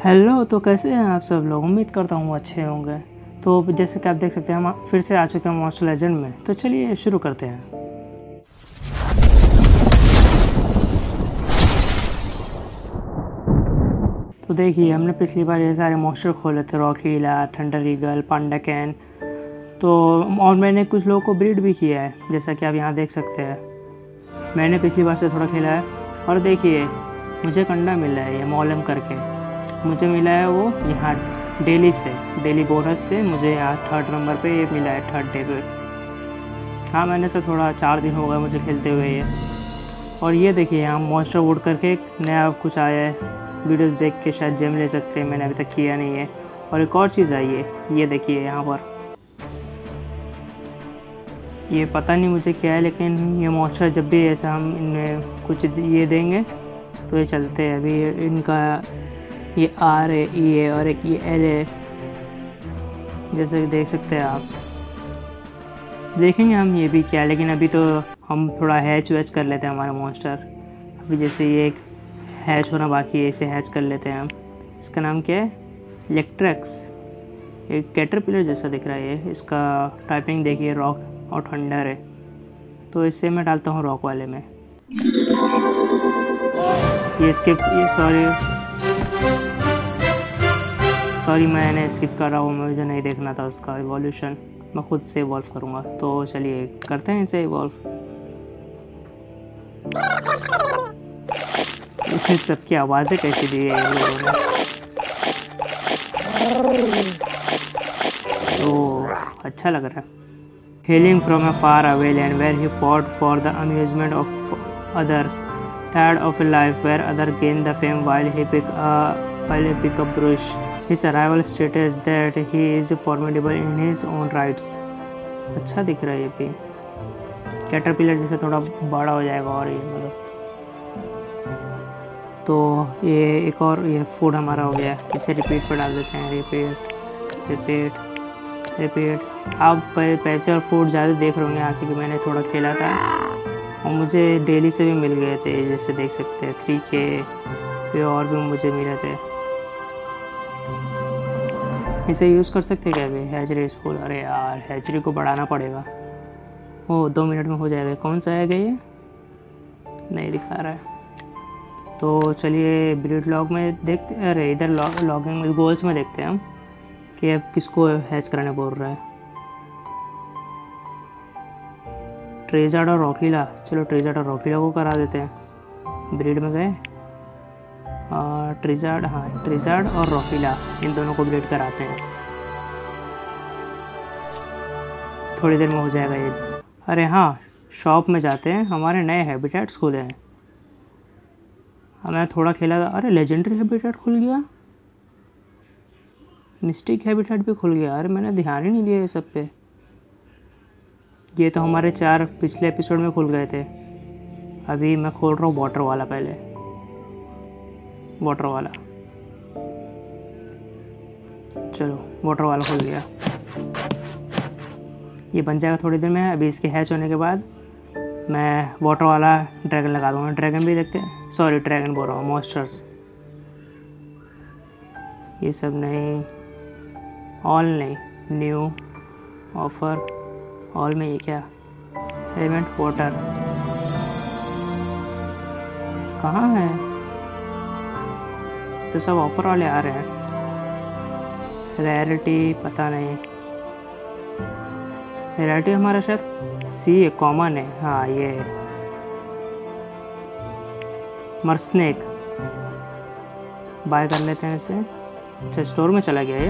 Hello, तो कैसे हैं आप सब लोग। उम्मीद करता हूँ अच्छे होंगे। तो जैसे कि आप देख सकते हैं हम फिर से आ चुके हैं मॉन्स्टर लेजेंड में। तो चलिए शुरू करते हैं। तो देखिए, हमने पिछली बार ये सारे मॉन्स्टर खोले थे, rockilla, thunder eagle, panda can. तो और मैंने कुछ लोगों को ब्रीड भी किया है, जैसा कि आप यहाँ देख सकते हैं। मैंने पिछली बार से थोड़ा खेला है। और देखिए, मुझे कंडा मिला है, ये मॉलम करके मुझे मिला है वो यहाँ डेली बोनस से मुझे यहाँ 3rd नंबर पे ये मिला है, 3rd डे पे। हाँ, मैंने से थोड़ा 4 दिन हो गए मुझे खेलते हुए ये। और ये देखिए, यहाँ मॉन्स्टर वुड करके एक नया कुछ आया है। वीडियोस देख के शायद जेम ले सकते हैं, मैंने अभी तक किया नहीं है। और एक और चीज़ आई है, ये देखिए यहाँ पर। ये पता नहीं मुझे क्या है, लेकिन ये मॉन्स्टर जब भी ऐसा हम इनमें कुछ ये देंगे तो ये चलते हैं। अभी इनका ये R है, E है और एक ये L है, जैसे कि देख सकते हैं आप। देखेंगे हम ये भी क्या है, लेकिन अभी तो हम थोड़ा हैच वैच कर लेते हैं हमारा मॉन्स्टर। अभी जैसे ये एक हैच होना बाकी है, इसे हैच कर लेते हैं हम। इसका नाम क्या है? इलेक्ट्रेक्स। एक कैटरपिलर जैसा दिख रहा है ये। इसका टाइपिंग देखिए, रॉक और थंडर है। तो इससे मैं डालता हूँ रॉक वाले में। ये स्किप, ये सॉरी मैंने स्किप कर रहा हूँ, मुझे नहीं देखना था उसका इवोल्यूशन। मैं खुद से इवॉल्व करूँगा। तो चलिए करते हैं इसे इवॉल्व। सबकी आवाज़ें कैसी दी है इन लोगों ने। तो अच्छा लग रहा है। Hailing from a far away land where he fought for the amusement of others, tired of a life where others gain the fame while he pick up brush. His arrival states that he is formidable in his own rights. अच्छा दिख रहा है ये भी। Caterpillar जैसे थोड़ा बड़ा हो जाएगा और ये मतलब। तो ये एक और ये फूड हमारा हो गया, इसे रिपीट पर डाल देते हैं। रिपीट। आप पैसे और फूड ज़्यादा देख रहे होंगे यहाँ, क्योंकि मैंने थोड़ा खेला था और मुझे डेली से भी मिल गए थे, जैसे देख सकते हैं 3K पे और भी मुझे मिले थे। इसे यूज़ कर सकते हैं क्या अभी? Hatchery school. अरे यार, हैचरी को बढ़ाना पड़ेगा। ओ 2 मिनट में हो जाएगा। कौन सा है ये? नहीं दिखा रहा है। तो चलिए ब्रीड लॉग में देखते। अरे इधर लॉगिंग में गोल्स में देखते हैं हम कि अब किसको हैच कराने बोल रहा है। ट्रेजार्ड और रॉकीला। चलो ट्रेजार्ड और रॉकीला को करा देते हैं। ब्रीड में गए ट्रेजार्ड और रॉकीला, इन दोनों को ब्रीड कराते हैं। थोड़ी देर में हो जाएगा ये। अरे हाँ, शॉप में जाते हैं, हमारे नए हैबिटेट्स खुले हैं। मैं थोड़ा खेला था। अरे लेजेंडरी हैबिटेट खुल गया, मिस्टिक हैबिटेट भी खुल गया। अरे मैंने ध्यान ही नहीं दिया ये सब पे। ये तो हमारे 4 पिछले एपिसोड में खुल गए थे। अभी मैं खोल रहा हूँ वाटर वाला। पहले वाटर वाला, चलो वाटर वाला खुल गया। ये बन जाएगा थोड़ी देर में। अभी इसके हैच होने के बाद मैं वाटर वाला ड्रैगन लगा दूँगा। ड्रैगन भी देखते हैं, सॉरी ड्रैगन बोल रहा हूँ, मॉन्स्टर्स। ये सब नहीं, ऑल नहीं, न्यू ऑफर ऑल में। ये क्या? एलिमेंट वाटर कहाँ है? तो सब ऑफर वाले आ रहे हैं। रैरिटी पता नहीं। रैरिटी हमारा शायद सी है, कॉमन है। हाँ ये मर्सनेक बाय कर लेते हैं इसे। अच्छा स्टोर में चला गया ये।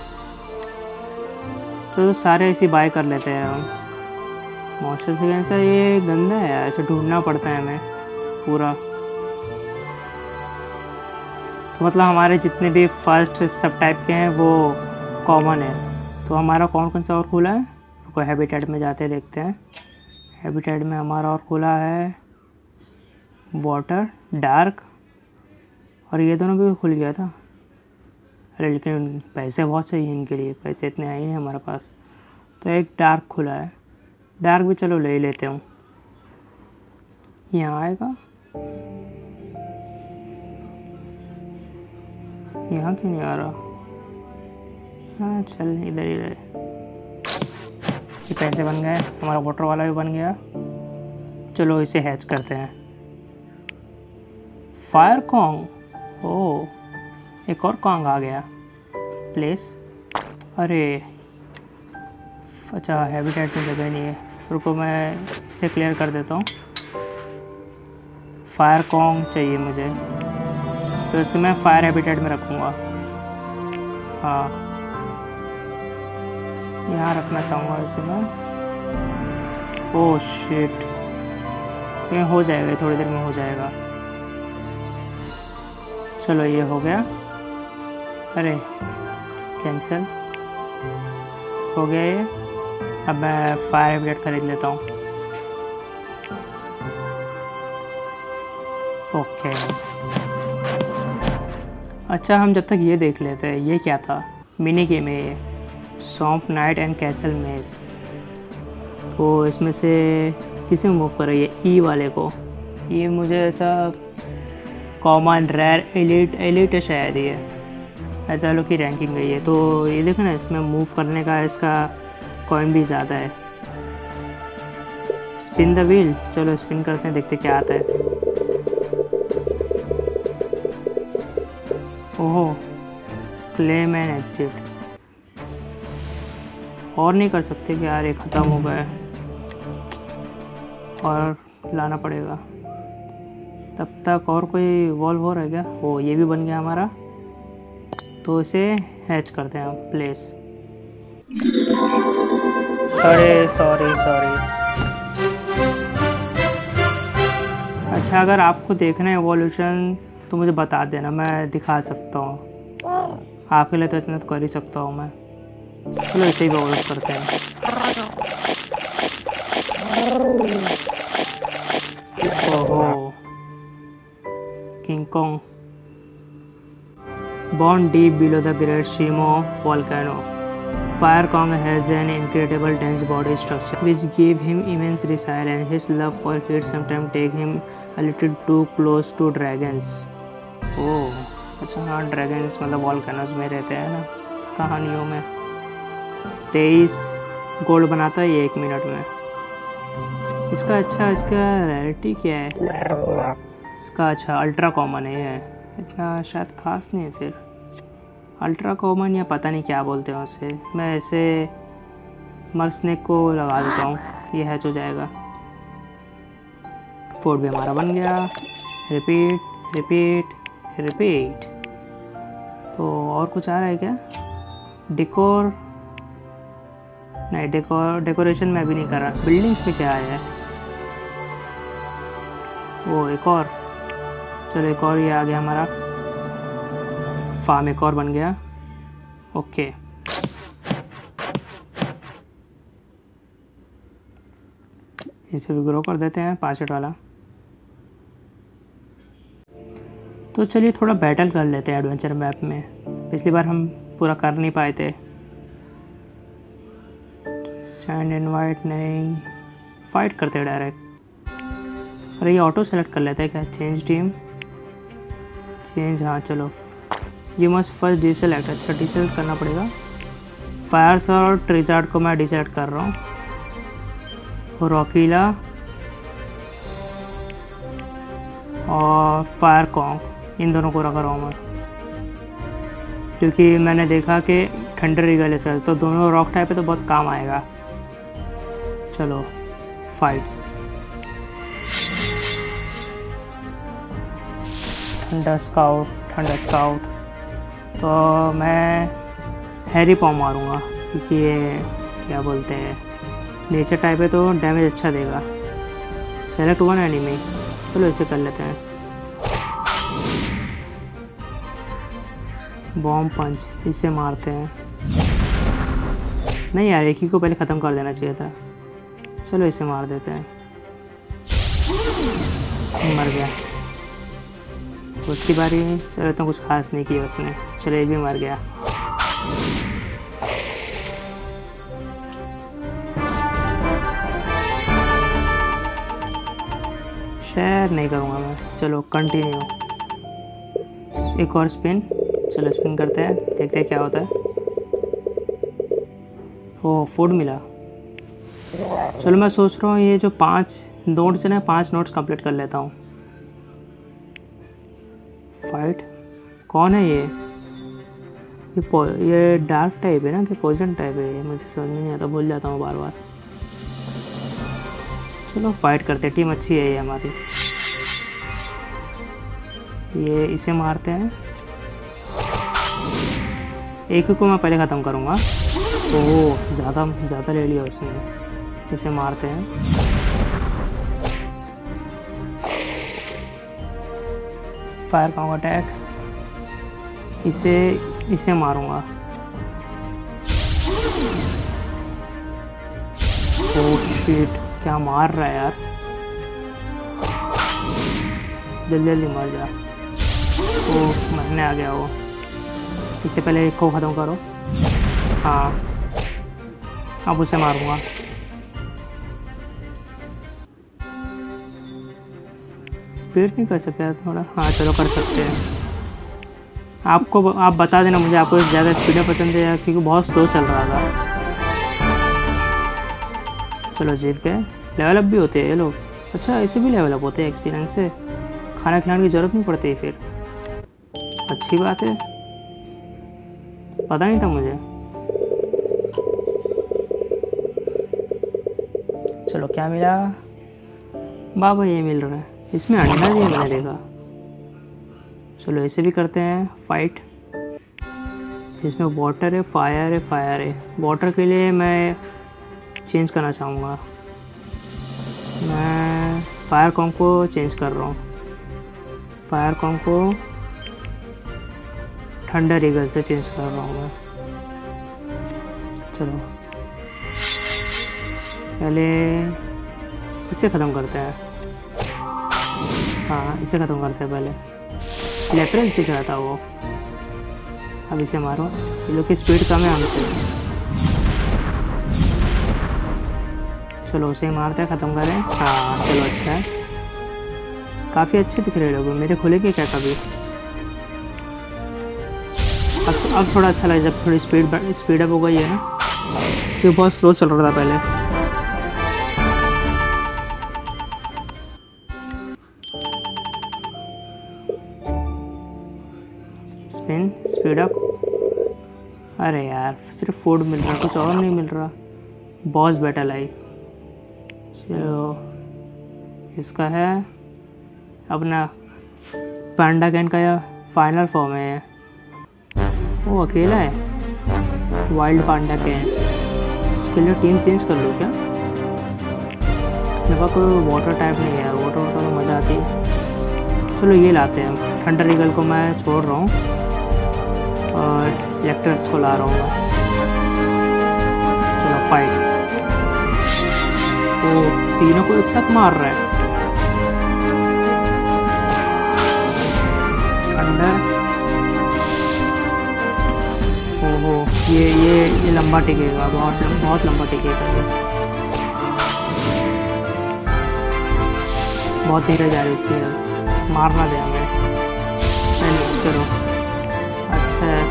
तो सारे ऐसे बाय कर लेते हैं हम। मॉन्स्टर से कैसा ये गंदा है यार, ऐसे ढूंढना पड़ता है हमें पूरा। तो मतलब हमारे जितने भी फर्स्ट सब टाइप के हैं वो कॉमन है। तो हमारा कौन कौन सा और खुला है? रुको हैबिटेट में जाते देखते हैं। हैबिटेट में हमारा और खुला है वाटर, डार्क, और ये दोनों भी खुल गया था। अरे लेकिन पैसे बहुत चाहिए इनके लिए, पैसे इतने आए नहीं हमारे पास। तो एक डार्क खुला है। डार्क भी चलो ले लेते हूँ। यहाँ आएगा। यहाँ क्यों नहीं आ रहा? हाँ चल इधर ही रहे। ये पैसे बन गए, हमारा वाटर वाला भी बन गया। चलो इसे हैच करते हैं। फायर कॉन्ग, ओह एक और कॉन्ग आ गया। प्लेस, अरे अच्छा हैबिटेट में जगह नहीं है, रुको मैं इसे क्लियर कर देता हूँ। फायर कॉन्ग चाहिए मुझे, तो इसे मैं फायर हैबिटेट में रखूँगा। हाँ यहाँ रखना चाहूँगा इसे मैं। ओह शिट, ये हो जाएगा, थोड़ी देर में हो जाएगा। चलो ये हो गया। अरे कैंसिल हो गया ये। अब मैं फायर हैबिटेट खरीद लेता हूँ। ओके अच्छा, हम जब तक ये देख लेते हैं ये क्या था। मिनी गेम है ये, सॉम्प नाइट एंड कैसल मेज। तो इसमें से किसे मूव करें? ई वाले को। ये मुझे ऐसा कॉमन रेयर एलिट है शायद, ये ऐसा लोग की रैंकिंग गई है। तो ये देखो ना, इसमें मूव करने का इसका कॉइन भी ज़्यादा है। स्पिन द व्हील, चलो स्पिन करते हैं, देखते क्या आता है। ओहो क्लेम एंड एग्जिट। और नहीं कर सकते कि यार ये ख़त्म हो गया, और लाना पड़ेगा। तब तक और कोई वॉल्व हो रहा है क्या? ओ ये भी बन गया हमारा, तो इसे हैच करते हैं हम। Place, sorry. अच्छा अगर आपको देखना है एवोल्यूशन तो मुझे बता देना, मैं दिखा सकता हूँ। आपके लिए तो इतना तो कर ही सकता हूँ मैं। चलो ऐसे ही एवोल्यूट करते हैं। ओहो King Kong, born deep below the Great Shimo volcano. Fire Kong has an incredible dense body structure which gave him immense resilience. His love for heat sometimes take him a little too close to dragons. Oh अच्छा हाँ, dragons मतलब volcanoes में रहते हैं ना कहानियों में। 23 gold बनाता है ये 1 मिनट में। इसका अच्छा, इसका रैरिटी क्या है? इसका अच्छा अल्ट्रा कॉमन है ये, इतना शायद खास नहीं है। फिर अल्ट्रा कॉमन या पता नहीं क्या बोलते हैं उसे। मैं ऐसे मर्सनेक को लगा देता हूँ, ये हैच हो जाएगा। फोर्ट भी हमारा बन गया। रिपीट। तो और कुछ आ रहा है क्या? डेकोर नहीं, डेकोरेशन में अभी नहीं कर रहा। बिल्डिंग्स में क्या आया है? वो एक और, चलो एक और ये आ गया हमारा। फार्म एक और बन गया। ओके इस पर भी ग्रो कर देते हैं 5 मिनट वाला। तो चलिए थोड़ा बैटल कर लेते हैं एडवेंचर मैप में। पिछली बार हम पूरा कर नहीं पाए थे। सैंड इनवाइट नहीं, फाइट करते हैं डायरेक्ट। अरे ये ऑटो सेलेक्ट कर लेते हैं क्या? चेंज टीम, चेंज, हाँ चलो। यू मस्ट फर्स्ट डिसेलेक्ट, अच्छा डिसेलेक्ट करना पड़ेगा। फायर्स और ट्रिजार्ड को मैं डिसेलेक्ट कर रहा हूँ। रॉकीला और फायर कॉन्ग, इन दोनों को रख रहा हूँ मैं, क्योंकि मैंने देखा कि थंडर ईगल है तो दोनों रॉक टाइप पे तो बहुत काम आएगा। चलो फाइट। थंडर स्काउट, तो मैं हैरी पॉम मारूंगा, क्योंकि ये क्या बोलते हैं नेचर टाइप है तो डैमेज अच्छा देगा। सेलेक्ट 1 एनिमी, चलो इसे कर लेते हैं। बॉम्ब पंच, इसे मारते हैं। नहीं यार, एक ही को पहले ख़त्म कर देना चाहिए था। चलो इसे मार देते हैं। मर गया। उसकी बारी, चलो तो कुछ खास नहीं किया उसने। चलो ये भी मर गया। शेयर नहीं करूँगा मैं। चलो कंटिन्यू, एक और स्पिन। चलो स्पिन करते हैं, देखते हैं क्या होता है। ओह फूड मिला। चलो मैं सोच रहा हूँ ये जो 5 नोट्स हैं 5 नोट्स कंप्लीट कर लेता हूँ। फाइट कौन है ये डार्क टाइप है ना कि पॉइजन टाइप है, ये मुझे समझ में नहीं आता, भूल जाता हूँ बार बार। चलो फाइट करते हैं, टीम अच्छी है ये हमारी। ये इसे मारते हैं, एक ही को मैं पहले ख़त्म करूँगा। ओह ज़्यादा ले लिया उसने। इसे मारते हैं, फायर पावर अटैक, इसे मारूंगा। ओह शिट, क्या मार रहा है यार, जल्दी मर जा। ओह मरने आ गया वो। इससे पहले एक को ख़त्म करो। हाँ अब उसे मारूंगा। स्पीड नहीं कर सकते थोड़ा? हाँ चलो कर सकते हैं। आप बता देना मुझे, आपको ज़्यादा स्पीड पसंद है क्योंकि बहुत स्लो चल रहा था। चलो जीत गए। लेवल अप भी होते हैं ये लोग। अच्छा ऐसे भी लेवल अप होते हैं एक्सपीरियंस से, खाना खिलाने की ज़रूरत नहीं पड़ती फिर। अच्छी बात है, पता नहीं था मुझे। चलो क्या मिला? बाबा ये मिल रहा है, इसमें अंडा भी है मैंने देखा। चलो ऐसे भी करते हैं फाइट। इसमें वाटर है, फायर है। वाटर के लिए मैं चेंज करना चाहूँगा, मैं फायर कॉम को चेंज कर रहा हूँ। फायर कॉम को थंडर ईगल से चेंज कर रहा हूँ मैं। चलो पहले इसे ख़त्म करते हैं। हाँ इसे ख़त्म करते हैं पहले। लेपरेज दिख रहा था वो। अब इसे मारो, ये लोग की स्पीड कम है हमसे। चलो उसे मारते हैं, ख़त्म करें। हाँ चलो अच्छा है, काफ़ी अच्छे दिख रहे लोग। मेरे खुलेंगे क्या कभी? अब थोड़ा अच्छा लगा जब थोड़ी स्पीड अप हो गई है ना, ये बहुत स्लो चल रहा था पहले। Speed up. अरे यार सिर्फ फूड मिल रहा, कुछ और नहीं मिल रहा। बॉस बैटल आई। चलो इसका है अपना पांडा कैन का या फाइनल फॉर्म है। वो अकेला है, वाइल्ड पांडा कैन। इसके लिए टीम चेंज कर लो क्या? मेरे पास कोई वाटर टाइप नहीं है यार, वाटर तो मज़ा आती है। चलो ये लाते हैं हम। थंडर ईगल को मैं छोड़ रहा हूँ और इलेक्ट्रिक्स को ला रहा हूँ मैं। चलो फाइट। वो तीनों को एक साथ मार रहा है। थंडर। ओहो ये लंबा टिकेगा, बहुत लंबा टिकेगा ये। बहुत धीरे जा रही है उसकी हेल्थ, मारना दे हमें। नहीं चलो अच्छा है।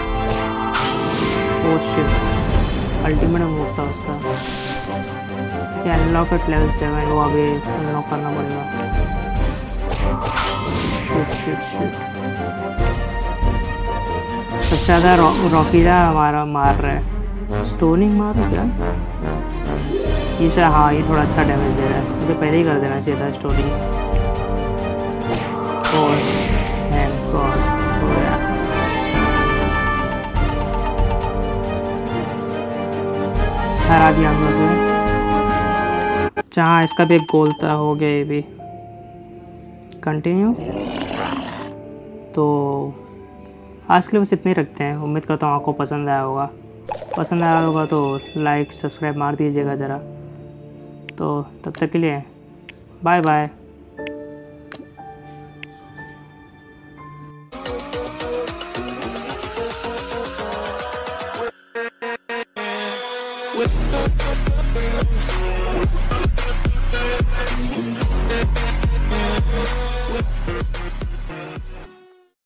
ओह शिट, अल्टीमेट मूव था उसका। क्या अनलॉक एट लेवल 7, वो अभी अनलॉक करना पड़ेगा। शिट सबसे ज़्यादा रॉकीला हमारा मार रहा है। स्टोनिंग मारो क्या? ये शायद, हाँ ये थोड़ा अच्छा डैमेज दे रहा है। मुझे पहले ही कर देना चाहिए था स्टोनिंग। और थैंक गॉड हो गया। हरा दिया हम लोग ने। जहाँ इसका भी एक गोल था, हो गया ये भी। कंटिन्यू। तो आज के लिए बस इतने ही रखते हैं। उम्मीद करता हूँ आपको पसंद आया होगा। पसंद आया होगा तो लाइक सब्सक्राइब मार दीजिएगा ज़रा। तो तब तक के लिए बाय बाय।